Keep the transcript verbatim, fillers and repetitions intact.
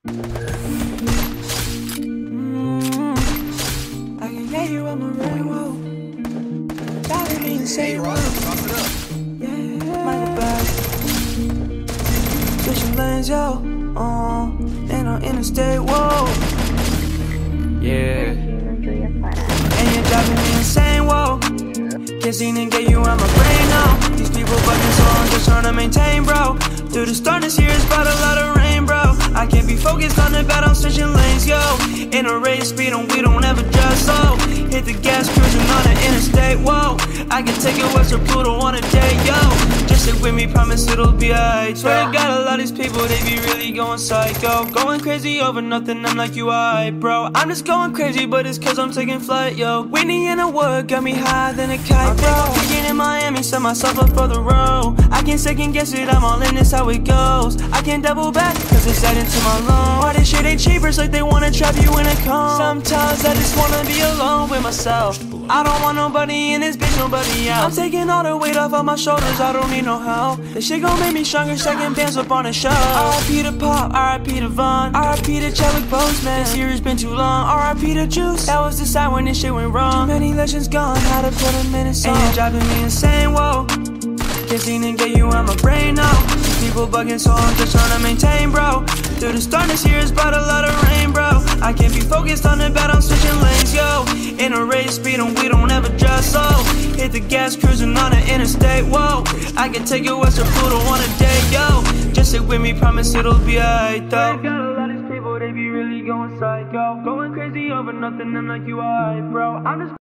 I can get you on my rainbow. Driving me insane, bro. Yeah, my bad. Switching lanes, yo. Uh, and on interstate, whoa. Yeah. And you're driving me insane, whoa. Can't seem to get you on my brain now. These people fucking so I'm just trying to maintain, bro. Through the storm this year, it's about a lot of rain, bro. I can't be focused on the bad, I'm switching lanes, yo. In a race, speed and we don't ever just so. Hit the gas, cruising on the interstate, whoa. I can take it west of Pluto on a day, yo. Just stick with me, promise it'll be alright. Swear to God, a lot of these people, they be really going psycho. Going crazy over nothing, I'm like, you alright, bro. I'm just going crazy, but it's cause I'm taking flight, yo. Winnie in the wood, got me higher than a kite, bro. I'm peaking in Miami, set myself up for the road. I can't second guess it, I'm all in this, how it goes. I can't double back, cause it's adding to my loan. Why this shit ain't cheaper, it's like they wanna trap you in a cone. Sometimes I just wanna be alone with myself. I don't want nobody in this bitch, nobody else. I'm taking all the weight off of my shoulders, I don't need no help. This shit gon' make me stronger, second bands up on the show. R I P to Pop, R I P to Von, R I P to Chadwick Boseman. This year has been too long, R I P to Juice. That was the side when this shit went wrong. Too many legends gone, how to put them in a song. And you're driving me insane, whoa. Can't seem to get you on my brain now. People bugging, so I'm just trying to maintain, bro. Through the storm this year, it's about a lot of rain, bro. I can't be focused on the bad, I'm switching lanes, yo. In a race, speed and we don't ever just so. Hit the gas, cruising on the interstate, whoa. I can take it west of Pluto on a day, yo. Just stick with me, promise it'll be alright, though. Got a lot of these people, they be really going psycho. Going crazy over nothing, I'm like, you alright, bro. I'm just